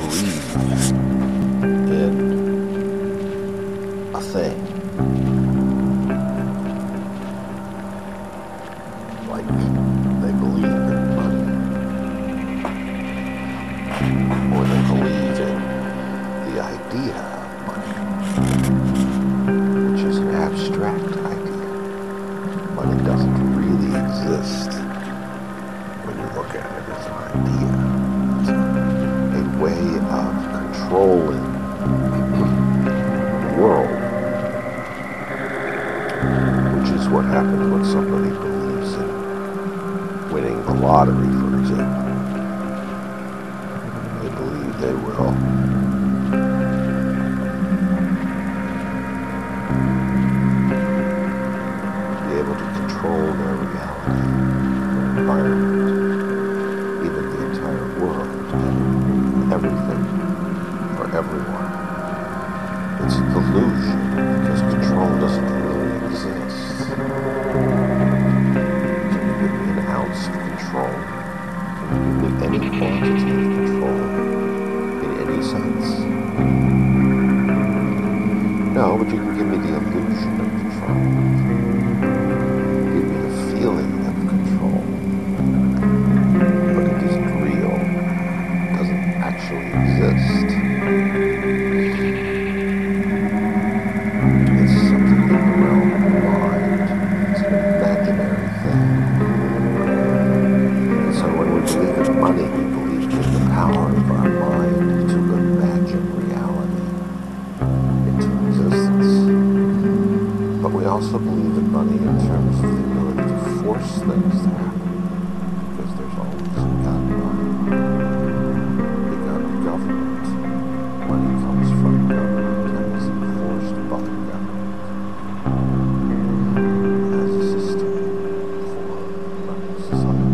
believe in a thing, like they believe in money, or they believe in the idea of money, which is an abstract idea. Money doesn't really exist when you look at it as an idea. It's a way of controlling the world, which is what happens when somebody believes in winning the lottery, for example. They believe they will be able to control their reality, their environment, even the entire world, and everything for everyone. It's an illusion because control doesn't really exist. Can you give me an ounce of control? Can you give me any quantity of control in any sense? No, but you can give me the illusion of control. Give me the feeling of control. But it isn't real. It doesn't actually exist. It's something in the realm of the mind. It's an imaginary thing. And so when we believe in money, we believe in the power of our mind to imagine reality into existence. But we also believe in money in terms of the ability to force things to happen. Because there's always a gun money. The gun of government. Money comes from government and is enforced by government. As a system for running society.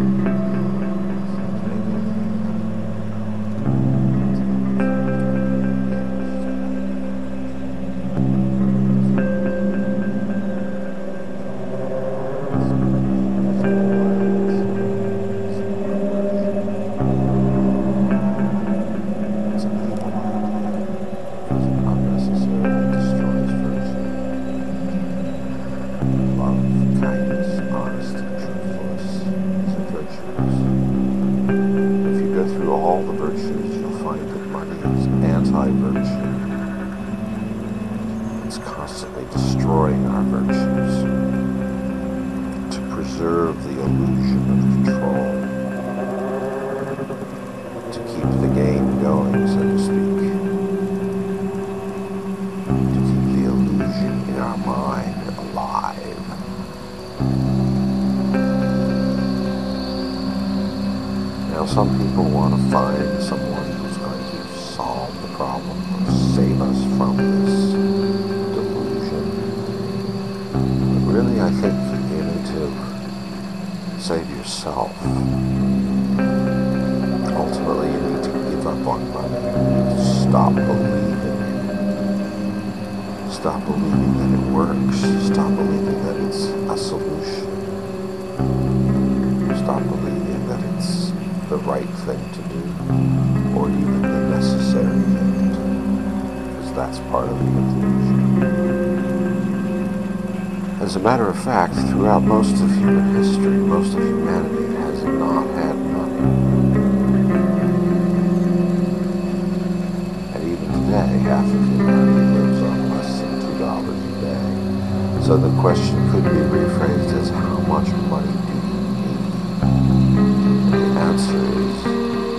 All the virtues, you'll find that money is anti-virtue. It's constantly destroying our virtues to preserve the illusion of control, to keep the game going, so to speak, to keep the illusion in our mind alive. Now, some people want to find someone who's going to solve the problem or save us from this delusion. But really, I think you need to save yourself. Ultimately, you need to give up on money. You need to stop believing. Stop believing that it works. Stop believing that it's a solution. Stop believing that it's the right thing to do, or even the necessary thing to do, because that's part of the illusion. As a matter of fact, throughout most of human history, most of humanity has not had money. And even today, half of humanity lives on less than $2 a day. So the question could be rephrased as, how much money do you need? The answer is no.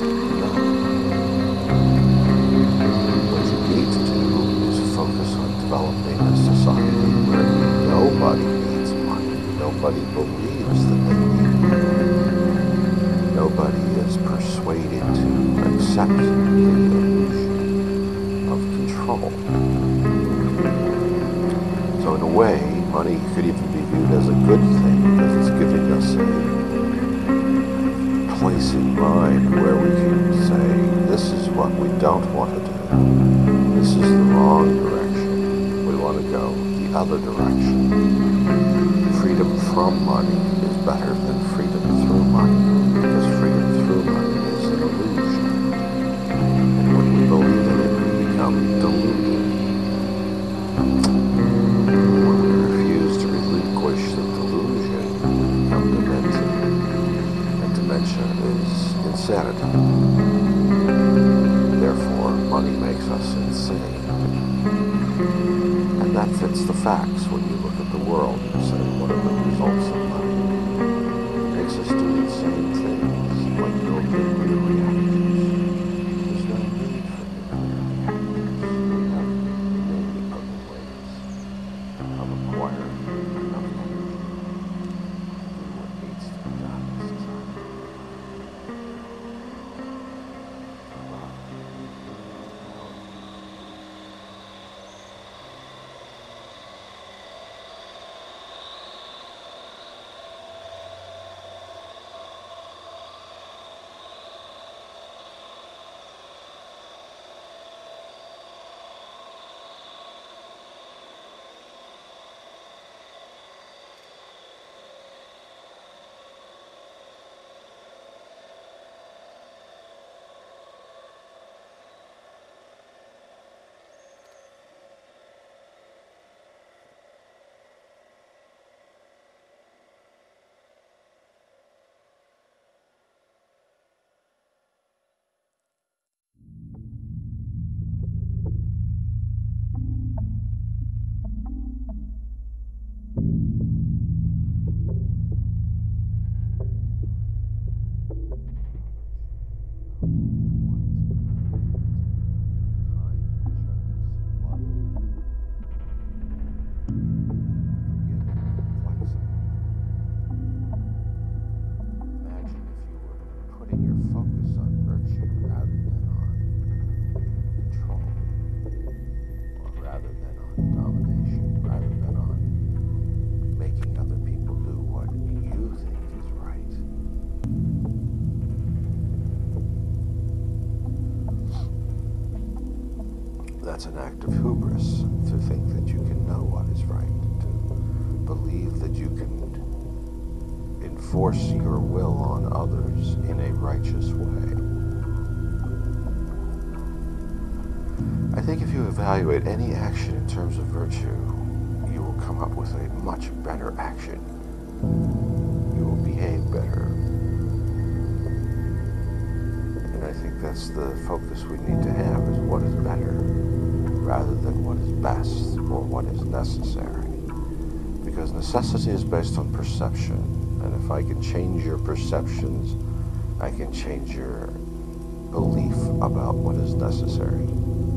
What you need to do is focus on developing a society where nobody needs money. Nobody believes that they need money. Nobody is persuaded to accept the illusion of control. So in a way, money could even be viewed as a good thing because it's giving us a place in mind where we can say, this is what we don't want to do. This is the wrong direction. We want to go the other direction. Freedom from money is better than freedom through money, because freedom through money is an illusion. And insanity. Therefore, money makes us insane. And that fits the facts when you look at the world and say, what are the results of money? It makes us do insane things, like build nuclear reactors. There's no need for nuclear reactors. We have many other ways of acquiring enough energy to do what needs to be done in society. That's an act of hubris, to think that you can know what is right, to believe that you can enforce your will on others in a righteous way. I think if you evaluate any action in terms of virtue, you will come up with a much better action. You will behave better. And I think that's the focus we need to have, is what is better, rather than what is best or what is necessary. Because necessity is based on perception, and if I can change your perceptions, I can change your belief about what is necessary.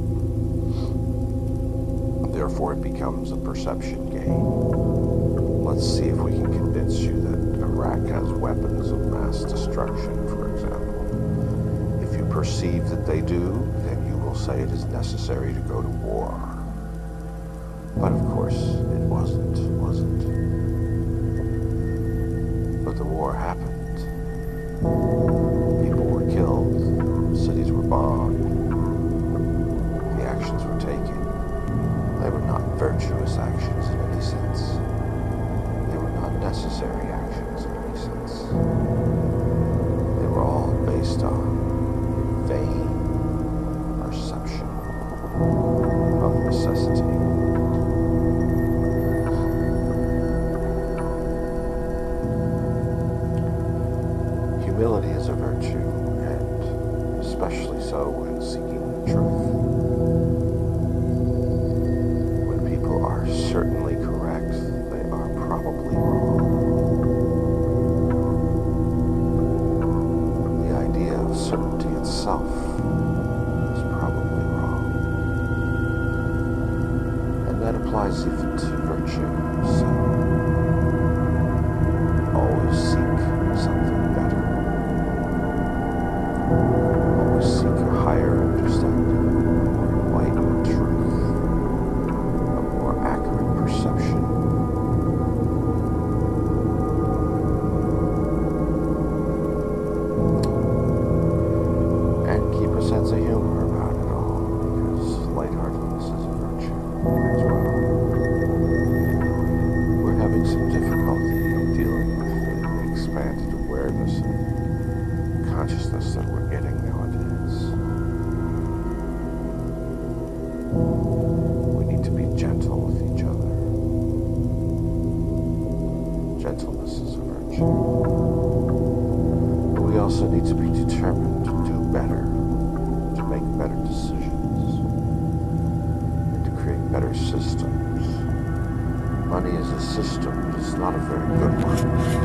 Therefore, it becomes a perception game. Let's see if we can convince you that Iraq has weapons of mass destruction, for example. If you perceive that they do, then you will say it is necessary to go to war. But of course, it wasn't. But the war happened. People were killed, cities were bombed, the actions were taken. They were not virtuous actions in any sense. They were not necessary actions in any sense. They were all based on vain perception of necessity. Humility is a virtue, and especially so when seeking the truth. When people are certainly correct, they are probably wrong. The idea of certainty itself is probably wrong. And that applies even to virtue. So always seek something better. Always seek a higher understanding, a more enlightened truth, a more accurate perception. And keep a sense of humor about it all, because lightheartedness is a virtue as well. We're having some difficulty dealing with the expanded awareness and consciousness that we're getting nowadays. We need to be gentle with each other. Gentleness is a virtue. But we also need to be determined to do better, to make better decisions, and to create better systems. Money is a system, but it's not a very good one.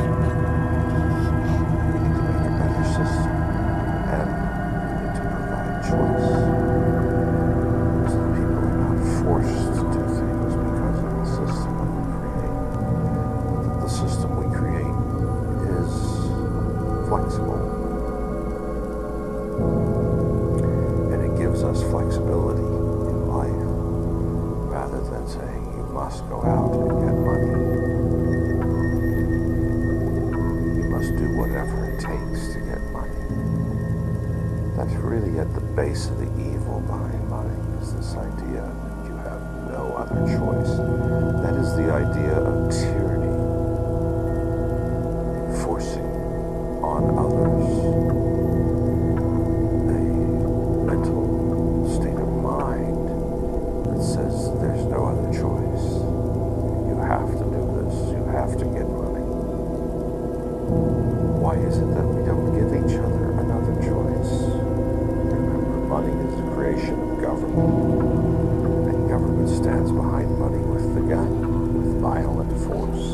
We need to make a better system, and we need to provide choice. So that people are not forced to do things because of the system that we create. But the system we create is flexible. And it gives us flexibility in life rather than saying you must go out and get money. You must do whatever it takes to get money. That's really at the base of the evil behind money, is this idea that you have no other choice. That is the idea of tyranny, forcing on others a mental state of mind that says there's no other choice. You have to do this. You have to get money. Why is it that we don't give each other another choice? Remember, money is the creation of government, and government stands behind money with the gun, with violent force.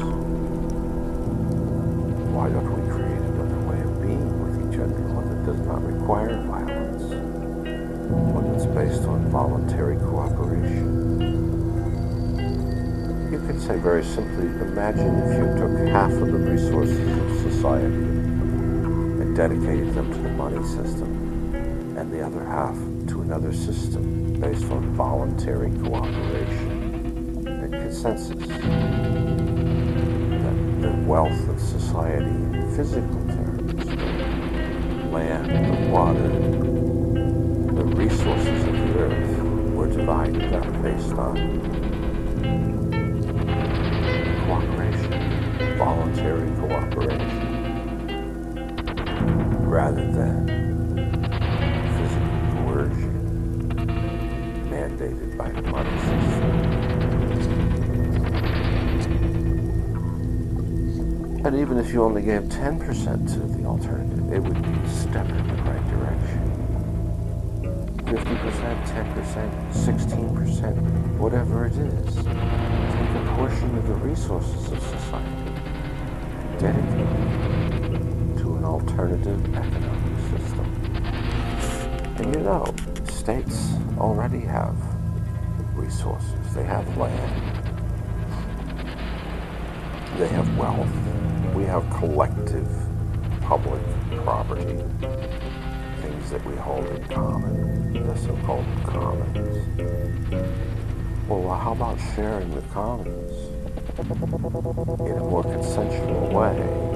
Why don't we create another way of being with each other, one that does not require violence, one that's based on voluntary cooperation? You could say very simply, imagine if you took half of the resources of society and dedicated them to the money system, and the other half to another system based on voluntary cooperation and consensus. That the wealth of society in physical terms, land, the water, the resources of the earth, were divided up based on cooperation, voluntary cooperation, rather than physical coercion mandated by the money system. And even if you only gave 10% to the alternative, it would be a step in the right direction. 50%, 10%, 16%, whatever it is. Take a portion of the resources of society and dedicate it to an alternative economic system. And you know, states already have resources. They have land. They have wealth. We have collective public property, things that we hold in common, the so-called commons. Well, how about sharing the commons in a more consensual way,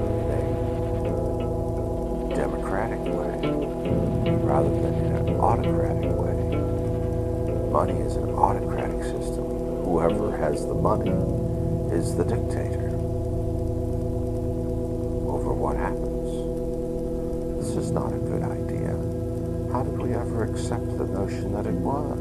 in a democratic way, rather than in an autocratic way? Money is an autocratic system. Whoever has the money is the dictator over what happens. This is not a good idea. How did we ever accept the notion that it was?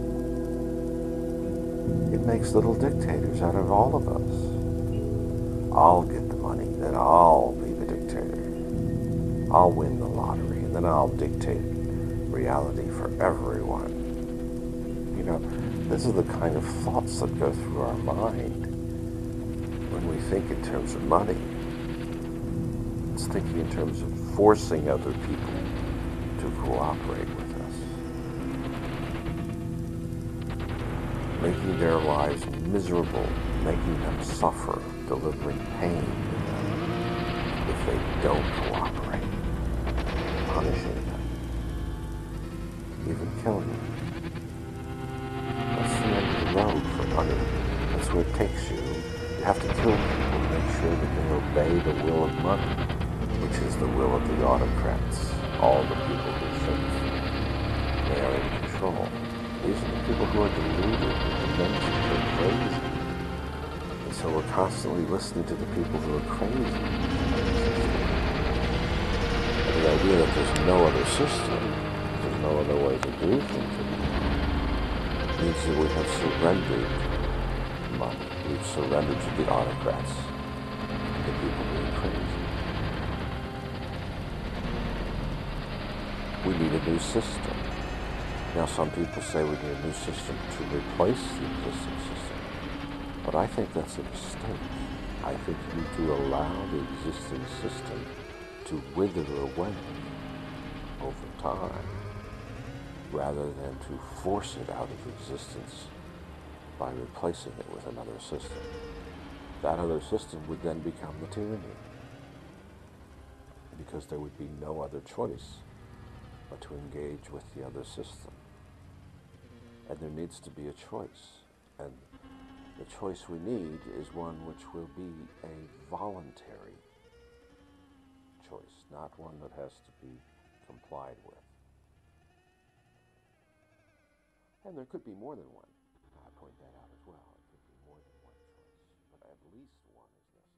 It makes little dictators out of all of us. I'll get the money, then I'll be the dictator. I'll win the lottery, and then I'll dictate reality for everyone. You know, these are the kind of thoughts that go through our mind when we think in terms of money. It's thinking in terms of forcing other people to cooperate with us, making their lives miserable, making them suffer, delivering pain to them if they don't cooperate, punishing them, even killing them. That's the end of the road for money. That's where it takes you. You have to kill people to make sure that they obey the will of money, which is the will of the autocrats, all the people who think they are in control. These are the people who are deluded and demented and crazy. And so we're constantly listening to the people who are crazy. And the idea that there's no other system, there's no other way to do things anymore, means that we have surrendered money. We've surrendered to the autocrats, the people who are crazy. we need a new system. Now, some people say we need a new system to replace the existing system, but I think that's a mistake. I think you need to allow the existing system to wither away over time, rather than to force it out of existence by replacing it with another system. That other system would then become the tyranny, because there would be no other choice but to engage with the other system. And there needs to be a choice. And the choice we need is one which will be a voluntary choice, not one that has to be complied with. And there could be more than one. I point that out as well. It could be more than one choice, but at least one is necessary.